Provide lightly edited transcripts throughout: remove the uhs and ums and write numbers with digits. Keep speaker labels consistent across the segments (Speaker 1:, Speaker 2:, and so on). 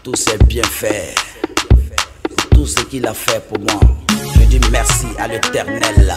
Speaker 1: tous ses bienfaits, pour tout ce qu'il a fait pour moi. Je dis merci à l'Éternel.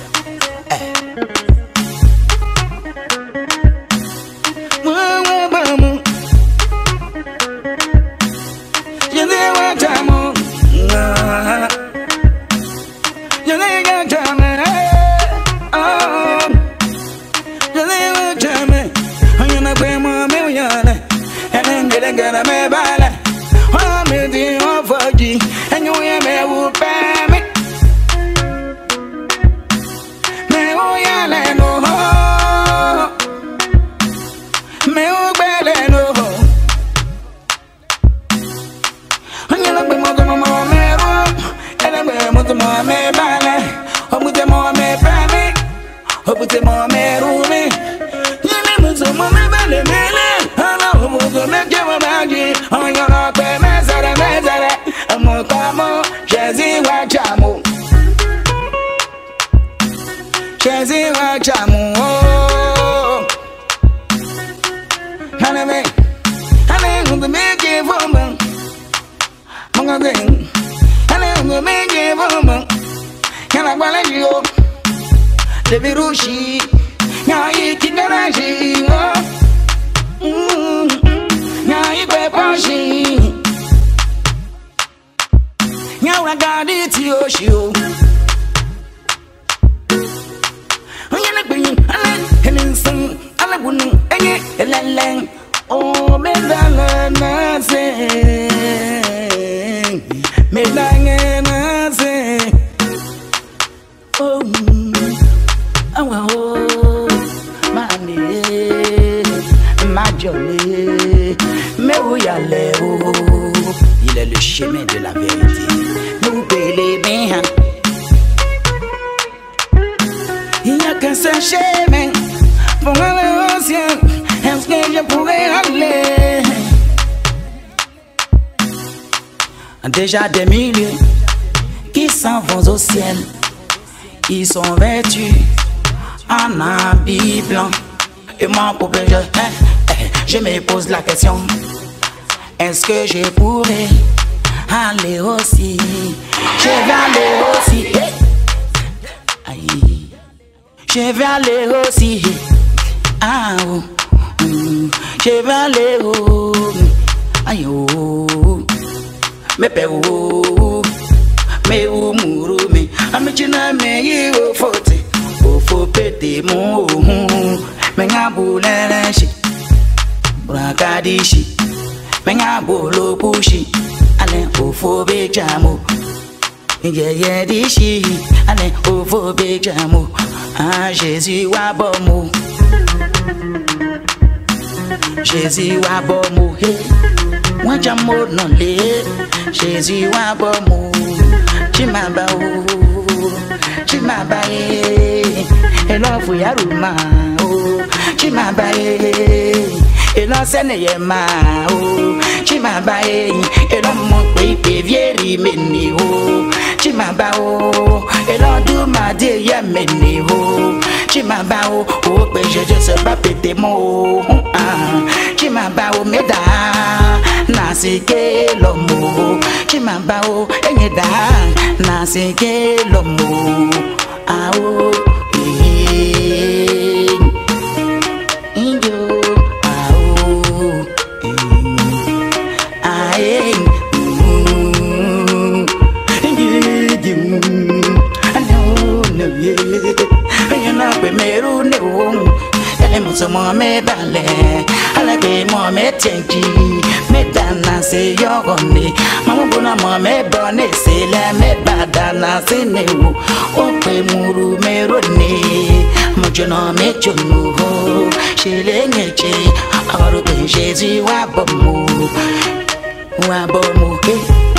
Speaker 1: Il est le chemin de la vérité. Nous payons bien. Il n'y a qu'un seul chemin pour aller au ciel. Est-ce que je pourrais aller? Déjà des milliers qui s'en vont au ciel. Ils sont vêtus en habit blanc. Et moi, pour que je me pose la question, est-ce que je pourrais aller aussi? Je vais aller aussi. Aïe. Je vais aller aussi. Ah, oh. Je vais aller oh. Aïe, oh. Me pe oh. Me oh muru me. Amichina me ye oh forte. Oh fo pete mo. Me ngabulele shi. Brakadishi. Menga bolo pushi, ale ofo bejamo. Yeye dishi, ale ofo bejamo. Ah Jésus wa bomo, Jésus wa bomo he. Wajamo non le, Jésus wa bomo. Chimaba o, chimaba e. Elofu yaruma o, chimaba e. Et l'on s'en est marre, tu m'as baillé, et l'on monte et vieri meni ho, tu m'as baillé, et l'on tout m'a dit y'a meni ho, tu m'as baillé, oh ben je sais pas péter mon, tu m'as baillé, mais da, na c'est que l'homme, tu m'as baillé, et mais da, na c'est que l'homme, ah oh, mo me bale ala be mo me tenki me dana se yogone mama bona mo me bone se la me badana se ne o pe muru me rone mo jono me jono ho shele ngeche aru be Jésus wa bomu ke